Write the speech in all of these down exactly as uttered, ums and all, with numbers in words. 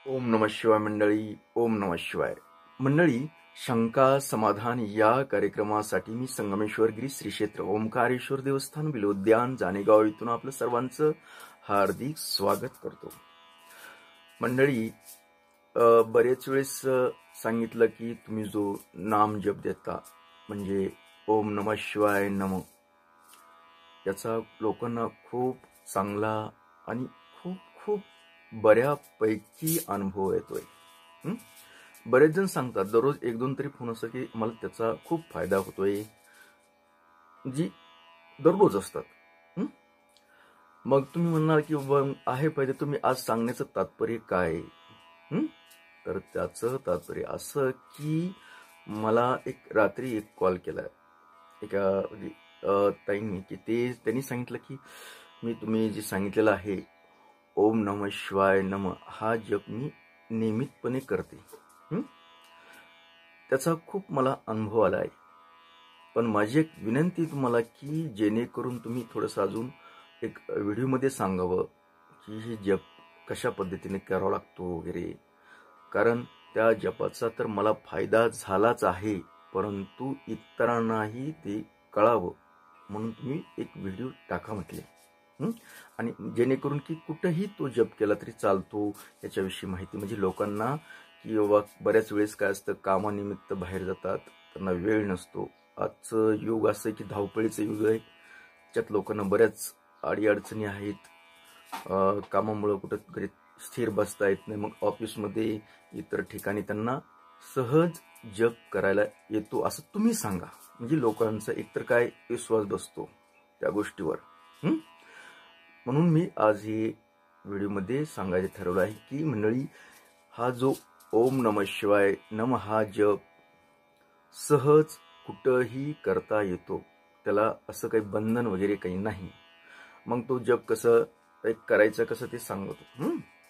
ओम नमः शिवाय मंडळी. ओम नमः शिवाय मंडळी. शंका समाधान या कार्यक्रमासाठी मी संगमेश्वर गिरी श्री क्षेत्र ओंकारेश्वर देवस्थान बिलोद्यान जानेगाव इथून आपलं सर्वांचं हार्दिक स्वागत करतो. मंडळी, बरेच वेळेस सांगितलं की तुम्ही जो नाम जप देता म्हणजे ओम नमः शिवाय नमः, याचा लोकांना खूप चांगला आणि खूप खूप बऱ्यापैकी अनुभव येतोय. बरेच जण सांगतात, दररोज एक दोन तरी फोन असं की मला त्याचा खूप फायदा होतोय, जी दररोज असतात. मग तुम्ही म्हणणार की आहे पाहिजे, तुम्ही आज सांगण्याचं तात्पर्य काय? तर त्याचं तात्पर्य असं की मला एक रात्री एक कॉल केला एका ताईंनी, की ते त्यांनी सांगितलं की मी तुम्ही जे सांगितलेलं आहे ओम नमः शिवाय नमः हा जप मी नियमितपणे करते. त्याचा खूप मला अनुभव आला आहे. पण माझी एक विनंती तुम्हाला की जेणेकरून तुम्ही थोडंसं अजून एक व्हिडिओमध्ये सांगावं की हे जप कशा पद्धतीने करावा लागतो वगैरे, कारण त्या जपाचा तर मला फायदा झालाच आहे, परंतु इतरांनाही ते कळावं म्हणून तुम्ही एक व्हिडिओ टाका म्हटले. आणि जेणेकरून की कुठेही तो जप केला तरी चालतो याच्याविषयी माहिती, म्हणजे लोकांना की बाबा बऱ्याच वेळेस काय असतं, कामानिमित्त बाहेर जातात, त्यांना वेळ नसतो. आजचं युग असं की धावपळीचं युग आहे, त्याच्यात लोकांना बऱ्याच अडीअडचणी आहेत. कामामुळे कुठं घरी स्थिर बसता येत नाही, मग ऑफिसमध्ये इतर ठिकाणी त्यांना सहज जप करायला येतो असं तुम्ही सांगा, म्हणजे लोकांचा एकतर काय विश्वास बसतो त्या गोष्टीवर. म्हणून मी आज हे व्हिडिओमध्ये सांगायचे ठरवलं आहे की मंडळी, हा जो ओम नमः शिवाय नमः हा जप सहज कुठंही करता येतो, त्याला असं काही बंधन वगैरे काही नाही. मग तो जप कसं करायचं कसं ते सांगतो.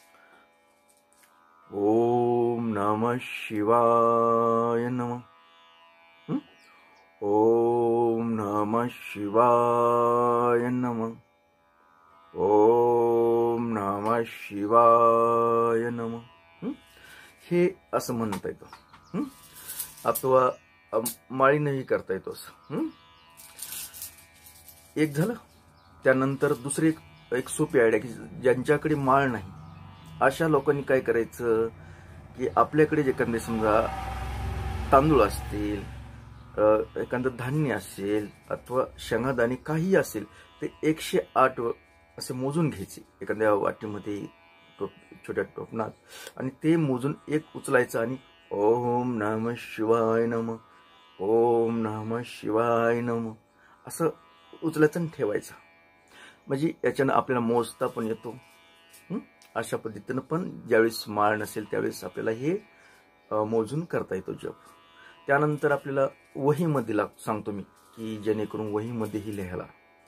ओम नमः शिवाय नमः. ओम नमः शिवाय नमः. ओम नमः शिवाय नमः. हे असं म्हणता येतं, अथवा माळीनंही करता येतो असं. एक झालं. त्यानंतर दुसरी एक, एक सोपी आयडिया की ज्यांच्याकडे माळ नाही अशा लोकांनी काय करायचं की आपल्याकडे जे एखादे समजा तांदूळ असतील, एखादं धान्य असेल अथवा शेंगादाणे काही असेल, ते एकशे आठ असे मोजून घ्यायचे एखाद्या वाटीमध्ये, छोट्या टोपणात, आणि ते मोजून एक उचलायचं आणि ओम नमः शिवाय नमः, ओम नमः शिवाय नमः असं उचलायचं आणि ठेवायचं. म्हणजे याच्यानं आपल्याला मोजता पण येतो. अशा पद्धतीनं पण ज्यावेळेस माळ नसेल त्यावेळेस आपल्याला हे मोजून करता येतो जप. त्यानंतर आपल्याला वहीमध्ये लाग सांगतो मी की जेणेकरून वहीमध्येही लिहायला,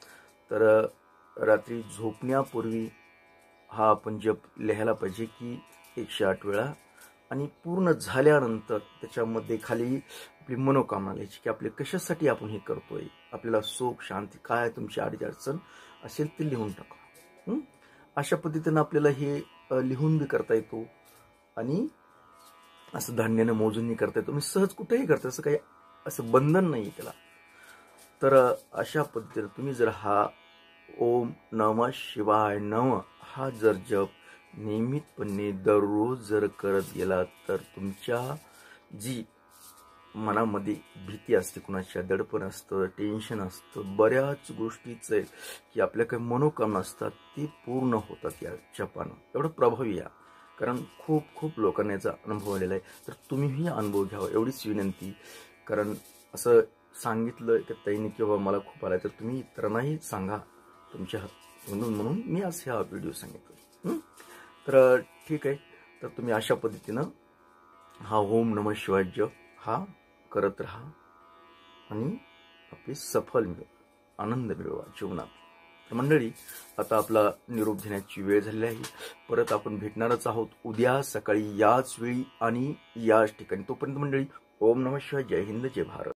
तर रात्री झोपण्यापूर्वी हा आपण जप लिहायला पाहिजे की एकशे आठ वेळा, आणि पूर्ण झाल्यानंतर त्याच्यामध्ये खाली आपली मनोकामना लिहायची की आपले कशासाठी आपण हे करतोय, आपल्याला सुख शांती काय तुमची अडचण अडचण असेल ते लिहून टाका. अशा पद्धतीनं आपल्याला हे लिहून बी करता येतो आणि असं धान्यानं मोजूनही करता येतो. मी सहज कुठेही करता, असं काही असं बंधन नाही त्याला. तर अशा पद्धतीनं तुम्ही जर हा ओम नमः शिवाय नमः हा जर जप नियमितपणे दररोज जर करत गेला, तर तुमच्या जी मनामध्ये भीती असते, कुणाच्या दडपण असतं, टेन्शन असतं, बऱ्याच गोष्टीचं की आपल्या काही मनोकामना असतात ती पूर्ण होतात या जपानं. एवढं प्रभावी या, कारण खूप खूप लोकांना याचा अनुभव आलेला आहे. तर तुम्हीही अनुभव घ्यावा एवढीच विनंती. कारण असं सांगितलं की ताईने किंवा मला खूप आलाय, तर तुम्ही इतरांनाही सांगा तुमच्या म्हणून म्हणून मी आज हा व्हिडिओ सांगितलं. तर ठीक आहे, तर तुम्ही अशा पद्धतीनं हा ओम नमः शिवाय जप हा करत राहा आणि आपली सफल मिळवा, आनंद मिळवा जीवनात. तर मंडळी, आता आपला निरोप घेण्याची वेळ झालेली आहे. परत आपण भेटणारच आहोत उद्या सकाळी याच वेळी आणि याच ठिकाणी. तोपर्यंत मंडळी, ओम नमः शिवाय. जय हिंद, जय भारत.